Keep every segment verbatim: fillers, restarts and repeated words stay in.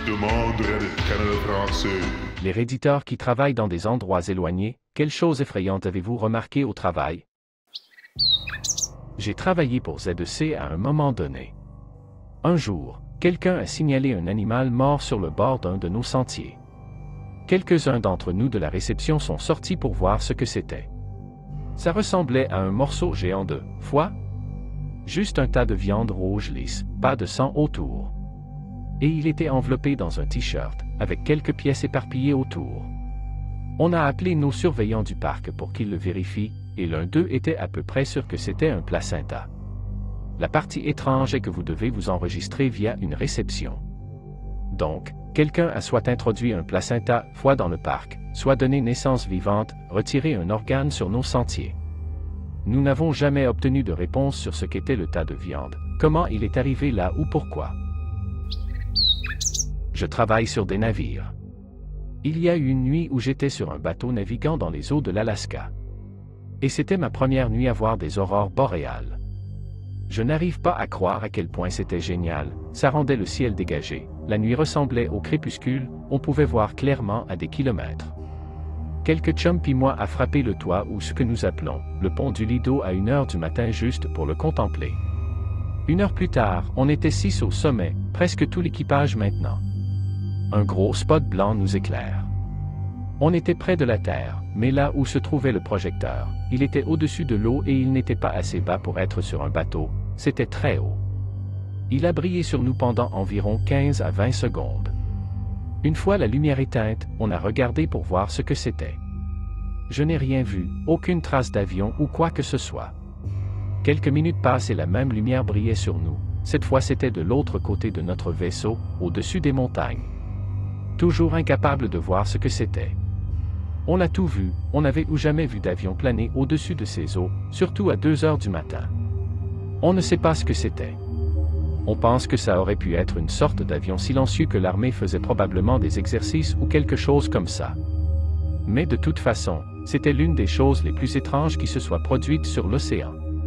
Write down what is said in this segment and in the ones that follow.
Demande Canada français. Les réditeurs qui travaillent dans des endroits éloignés, quelle chose effrayante avez-vous remarqué au travail? J'ai travaillé pour Z E C à un moment donné. Un jour, quelqu'un a signalé un animal mort sur le bord d'un de nos sentiers. Quelques-uns d'entre nous de la réception sont sortis pour voir ce que c'était. Ça ressemblait à un morceau géant de foie. Juste un tas de viande rouge lisse, pas de sang autour. Et il était enveloppé dans un t-shirt, avec quelques pièces éparpillées autour. On a appelé nos surveillants du parc pour qu'ils le vérifient, et l'un d'eux était à peu près sûr que c'était un placenta. La partie étrange est que vous devez vous enregistrer via une réception. Donc, quelqu'un a soit introduit un placenta foie dans le parc, soit donné naissance vivante, retiré un organe sur nos sentiers. Nous n'avons jamais obtenu de réponse sur ce qu'était le tas de viande, comment il est arrivé là ou pourquoi. Je travaille sur des navires. Il y a eu une nuit où j'étais sur un bateau naviguant dans les eaux de l'Alaska. Et c'était ma première nuit à voir des aurores boréales. Je n'arrive pas à croire à quel point c'était génial, ça rendait le ciel dégagé, la nuit ressemblait au crépuscule, on pouvait voir clairement à des kilomètres. Quelques chums pis moi à frapper le toit ou ce que nous appelons le pont du Lido à une heure du matin juste pour le contempler. Une heure plus tard, on était six au sommet, presque tout l'équipage maintenant. Un gros spot blanc nous éclaire. On était près de la terre, mais là où se trouvait le projecteur, il était au-dessus de l'eau et il n'était pas assez bas pour être sur un bateau, c'était très haut. Il a brillé sur nous pendant environ quinze à vingt secondes. Une fois la lumière éteinte, on a regardé pour voir ce que c'était. Je n'ai rien vu, aucune trace d'avion ou quoi que ce soit. Quelques minutes passent et la même lumière brillait sur nous. Cette fois c'était de l'autre côté de notre vaisseau, au-dessus des montagnes. Toujours incapable de voir ce que c'était. On a tout vu, on n'avait ou jamais vu d'avion planer au-dessus de ces eaux, surtout à deux heures du matin. On ne sait pas ce que c'était. On pense que ça aurait pu être une sorte d'avion silencieux que l'armée faisait probablement des exercices ou quelque chose comme ça. Mais de toute façon, c'était l'une des choses les plus étranges qui se soient produites sur l'océan.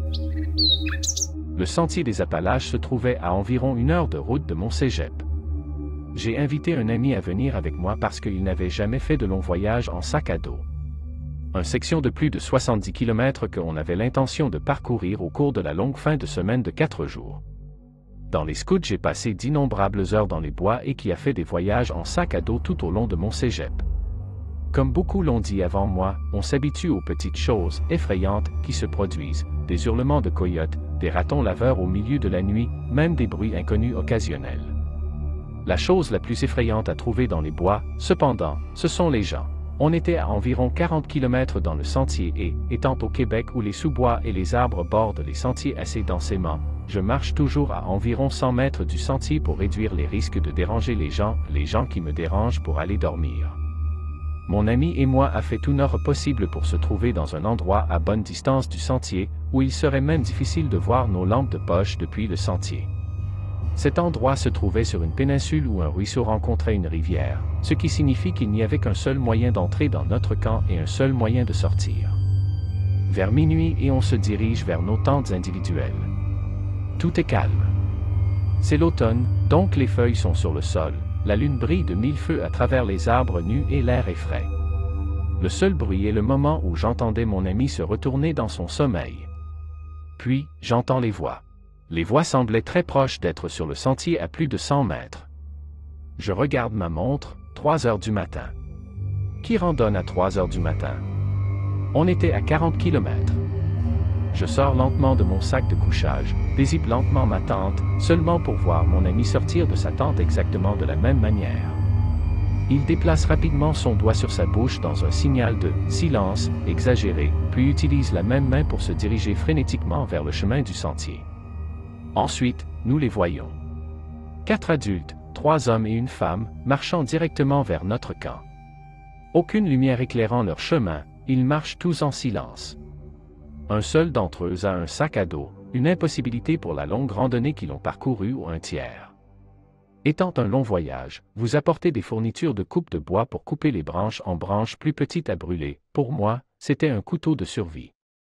Le sentier des Appalaches se trouvait à environ une heure de route de mon cégep. J'ai invité un ami à venir avec moi parce qu'il n'avait jamais fait de long voyage en sac à dos. Une section de plus de soixante-dix kilomètres qu'on avait l'intention de parcourir au cours de la longue fin de semaine de quatre jours. Dans les scouts, j'ai passé d'innombrables heures dans les bois et qui a fait des voyages en sac à dos tout au long de mon cégep. Comme beaucoup l'ont dit avant moi, on s'habitue aux petites choses effrayantes qui se produisent, des hurlements de coyotes, des ratons laveurs au milieu de la nuit, même des bruits inconnus occasionnels. La chose la plus effrayante à trouver dans les bois, cependant, ce sont les gens. On était à environ quarante kilomètres dans le sentier et, étant au Québec où les sous-bois et les arbres bordent les sentiers assez densément, je marche toujours à environ cent mètres du sentier pour réduire les risques de déranger les gens, les gens qui me dérangent pour aller dormir. Mon ami et moi a fait tout notre possible pour se trouver dans un endroit à bonne distance du sentier, où il serait même difficile de voir nos lampes de poche depuis le sentier. Cet endroit se trouvait sur une péninsule où un ruisseau rencontrait une rivière, ce qui signifie qu'il n'y avait qu'un seul moyen d'entrer dans notre camp et un seul moyen de sortir. Vers minuit et on se dirige vers nos tentes individuelles. Tout est calme. C'est l'automne, donc les feuilles sont sur le sol, la lune brille de mille feux à travers les arbres nus et l'air est frais. Le seul bruit est le moment où j'entendais mon ami se retourner dans son sommeil. Puis, j'entends les voix. Les voix semblaient très proches d'être sur le sentier à plus de cent mètres. Je regarde ma montre, trois heures du matin. Qui randonne à trois heures du matin? On était à quarante kilomètres. Je sors lentement de mon sac de couchage, dézippe lentement ma tente, seulement pour voir mon ami sortir de sa tente exactement de la même manière. Il déplace rapidement son doigt sur sa bouche dans un signal de « silence » exagéré, puis utilise la même main pour se diriger frénétiquement vers le chemin du sentier. Ensuite, nous les voyons. Quatre adultes, trois hommes et une femme, marchant directement vers notre camp. Aucune lumière éclairant leur chemin, ils marchent tous en silence. Un seul d'entre eux a un sac à dos, une impossibilité pour la longue randonnée qu'ils ont parcourue ou un tiers. Étant un long voyage, vous apportez des fournitures de coupe de bois pour couper les branches en branches plus petites à brûler. Pour moi, c'était un couteau de survie.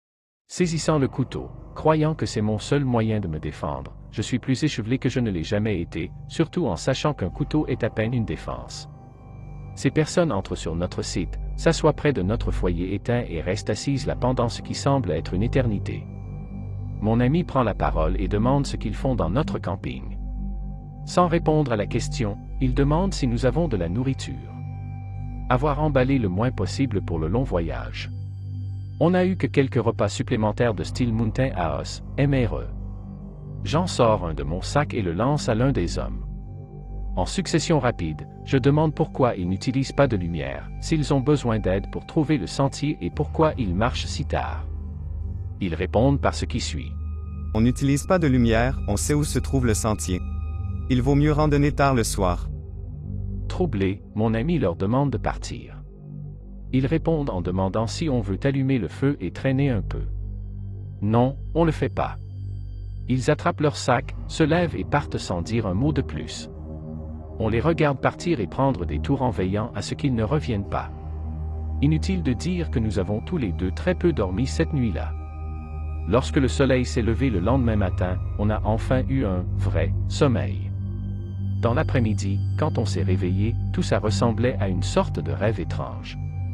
Saisissant le couteau, croyant que c'est mon seul moyen de me défendre, je suis plus échevelé que je ne l'ai jamais été, surtout en sachant qu'un couteau est à peine une défense. Ces personnes entrent sur notre site, s'assoient près de notre foyer éteint et restent assises là pendant ce qui semble être une éternité. Mon ami prend la parole et demande ce qu'ils font dans notre camping. Sans répondre à la question, il demande si nous avons de la nourriture. Avoir emballé le moins possible pour le long voyage. On n'a eu que quelques repas supplémentaires de style Mountain House, M R E. J'en sors un de mon sac et le lance à l'un des hommes. En succession rapide, je demande pourquoi ils n'utilisent pas de lumière, s'ils ont besoin d'aide pour trouver le sentier et pourquoi ils marchent si tard. Ils répondent par ce qui suit. On n'utilise pas de lumière, on sait où se trouve le sentier. Il vaut mieux randonner tard le soir. Troublé, mon ami leur demande de partir. Ils répondent en demandant si on veut allumer le feu et traîner un peu. Non, on le fait pas. Ils attrapent leur sac, se lèvent et partent sans dire un mot de plus. On les regarde partir et prendre des tours en veillant à ce qu'ils ne reviennent pas. Inutile de dire que nous avons tous les deux très peu dormi cette nuit-là. Lorsque le soleil s'est levé le lendemain matin, on a enfin eu un vrai sommeil. Dans l'après-midi, quand on s'est réveillé, tout ça ressemblait à une sorte de rêve étrange.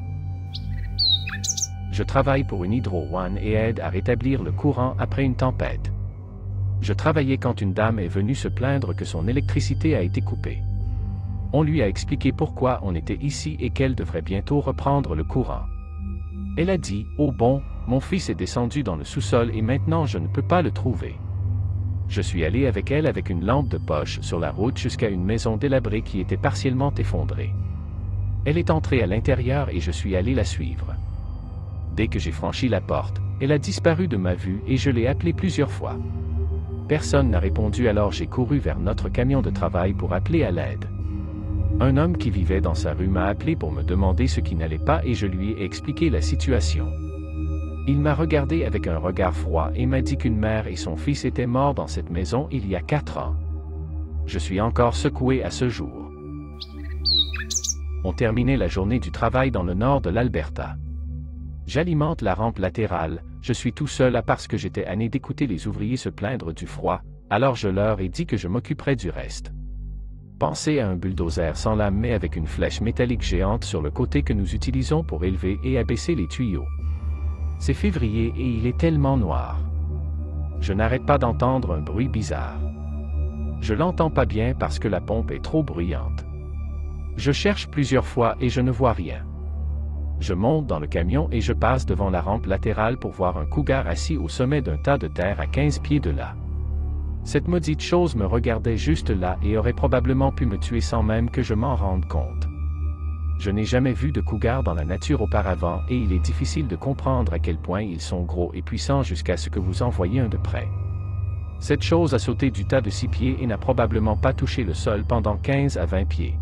Je travaille pour une Hydro One et aide à rétablir le courant après une tempête. Je travaillais quand une dame est venue se plaindre que son électricité a été coupée. On lui a expliqué pourquoi on était ici et qu'elle devrait bientôt reprendre le courant. Elle a dit « Oh bon, mon fils est descendu dans le sous-sol et maintenant je ne peux pas le trouver. » Je suis allé avec elle avec une lampe de poche sur la route jusqu'à une maison délabrée qui était partiellement effondrée. Elle est entrée à l'intérieur et je suis allé la suivre. Dès que j'ai franchi la porte, elle a disparu de ma vue et je l'ai appelée plusieurs fois. Personne n'a répondu, alors j'ai couru vers notre camion de travail pour appeler à l'aide. Un homme qui vivait dans sa rue m'a appelé pour me demander ce qui n'allait pas et je lui ai expliqué la situation. Il m'a regardé avec un regard froid et m'a dit qu'une mère et son fils étaient morts dans cette maison il y a quatre ans. Je suis encore secoué à ce jour. On terminait la journée du travail dans le nord de l'Alberta. J'alimente la rampe latérale, je suis tout seul à parce que j'étais tanné d'écouter les ouvriers se plaindre du froid, alors je leur ai dit que je m'occuperais du reste. Pensez à un bulldozer sans lame mais avec une flèche métallique géante sur le côté que nous utilisons pour élever et abaisser les tuyaux. C'est février et il est tellement noir. Je n'arrête pas d'entendre un bruit bizarre. Je l'entends pas bien parce que la pompe est trop bruyante. Je cherche plusieurs fois et je ne vois rien. Je monte dans le camion et je passe devant la rampe latérale pour voir un cougar assis au sommet d'un tas de terre à quinze pieds de là. Cette maudite chose me regardait juste là et aurait probablement pu me tuer sans même que je m'en rende compte. Je n'ai jamais vu de cougar dans la nature auparavant et il est difficile de comprendre à quel point ils sont gros et puissants jusqu'à ce que vous en voyez un de près. Cette chose a sauté du tas de six pieds et n'a probablement pas touché le sol pendant quinze à vingt pieds.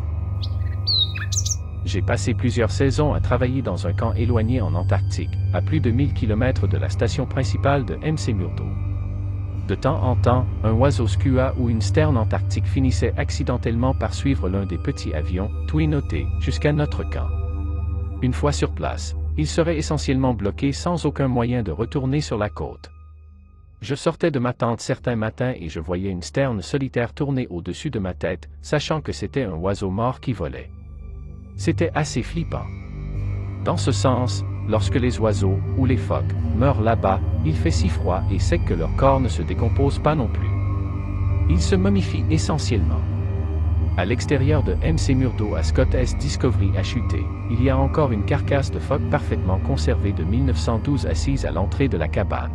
J'ai passé plusieurs saisons à travailler dans un camp éloigné en Antarctique, à plus de mille kilomètres de la station principale de McMurdo. De temps en temps, un oiseau skua ou une sterne antarctique finissait accidentellement par suivre l'un des petits avions, Twin O T, jusqu'à notre camp. Une fois sur place, il serait essentiellement bloqué sans aucun moyen de retourner sur la côte. Je sortais de ma tente certains matins et je voyais une sterne solitaire tourner au-dessus de ma tête, sachant que c'était un oiseau mort qui volait. C'était assez flippant. Dans ce sens, lorsque les oiseaux, ou les phoques, meurent là-bas, il fait si froid et sec que leur corps ne se décompose pas non plus. Ils se momifient essentiellement. À l'extérieur de McMurdo à Scott S Discovery a chuté, il y a encore une carcasse de phoque parfaitement conservée de mille neuf cent douze assise à l'entrée de la cabane.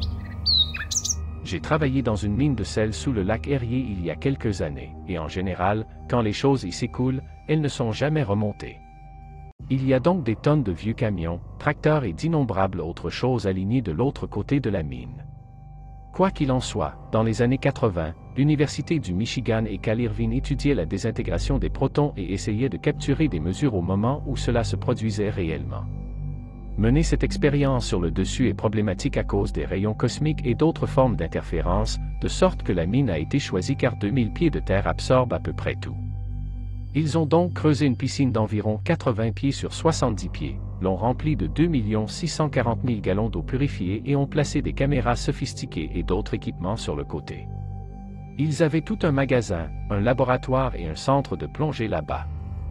J'ai travaillé dans une mine de sel sous le lac Erie il y a quelques années, et en général, quand les choses y s'écoulent, elles ne sont jamais remontées. Il y a donc des tonnes de vieux camions, tracteurs et d'innombrables autres choses alignées de l'autre côté de la mine. Quoi qu'il en soit, dans les années quatre-vingt, l'Université du Michigan et Cal Irvine étudiaient la désintégration des protons et essayaient de capturer des mesures au moment où cela se produisait réellement. Mener cette expérience sur le dessus est problématique à cause des rayons cosmiques et d'autres formes d'interférence, de sorte que la mine a été choisie car deux mille pieds de terre absorbent à peu près tout. Ils ont donc creusé une piscine d'environ quatre-vingts pieds sur soixante-dix pieds, l'ont rempli de deux millions six cent quarante mille gallons d'eau purifiée et ont placé des caméras sophistiquées et d'autres équipements sur le côté. Ils avaient tout un magasin, un laboratoire et un centre de plongée là-bas.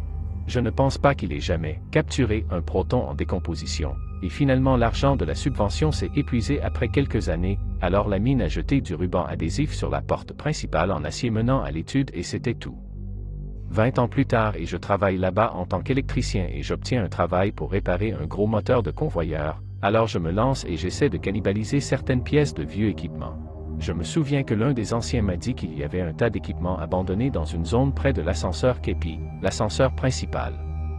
Je ne pense pas qu'il ait jamais capturé un proton en décomposition, et finalement l'argent de la subvention s'est épuisé après quelques années, alors la mine a jeté du ruban adhésif sur la porte principale en acier menant à l'étude et c'était tout. Vingt ans plus tard et je travaille là-bas en tant qu'électricien et j'obtiens un travail pour réparer un gros moteur de convoyeur, alors je me lance et j'essaie de cannibaliser certaines pièces de vieux équipements. Je me souviens que l'un des anciens m'a dit qu'il y avait un tas d'équipements abandonnés dans une zone près de l'ascenseur Kepi, l'ascenseur principal.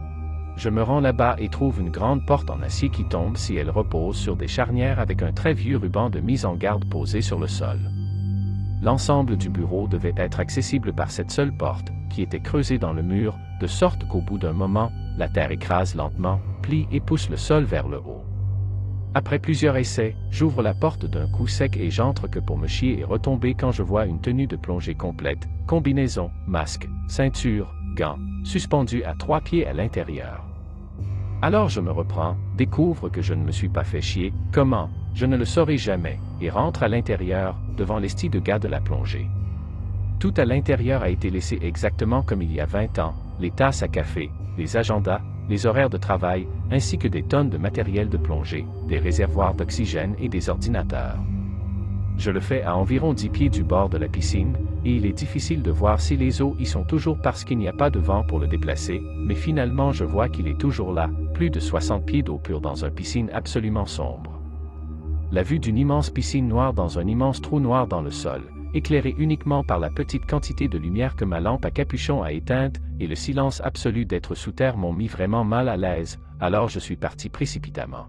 Je me rends là-bas et trouve une grande porte en acier qui tombe si elle repose sur des charnières avec un très vieux ruban de mise en garde posé sur le sol. L'ensemble du bureau devait être accessible par cette seule porte, qui était creusée dans le mur, de sorte qu'au bout d'un moment, la terre écrase lentement, plie et pousse le sol vers le haut. Après plusieurs essais, j'ouvre la porte d'un coup sec et j'entre que pour me chier et retomber quand je vois une tenue de plongée complète, combinaison, masque, ceinture, gants, suspendus à trois pieds à l'intérieur. Alors je me reprends, découvre que je ne me suis pas fait chier, comment, je ne le saurai jamais, et rentre à l'intérieur, devant l'esti de gars de la plongée. Tout à l'intérieur a été laissé exactement comme il y a vingt ans, les tasses à café, les agendas, les horaires de travail, ainsi que des tonnes de matériel de plongée, des réservoirs d'oxygène et des ordinateurs. Je le fais à environ dix pieds du bord de la piscine, et il est difficile de voir si les eaux y sont toujours parce qu'il n'y a pas de vent pour le déplacer, mais finalement je vois qu'il est toujours là, plus de soixante pieds d'eau pure dans une piscine absolument sombre. La vue d'une immense piscine noire dans un immense trou noir dans le sol, éclairée uniquement par la petite quantité de lumière que ma lampe à capuchon a éteinte, et le silence absolu d'être sous terre m'ont mis vraiment mal à l'aise, alors je suis parti précipitamment.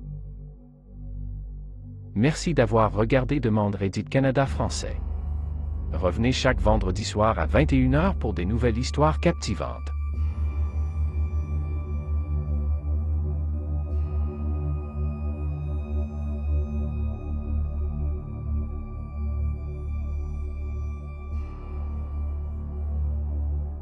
Merci d'avoir regardé Demande Reddit Canada français. Revenez chaque vendredi soir à vingt et une heures pour des nouvelles histoires captivantes.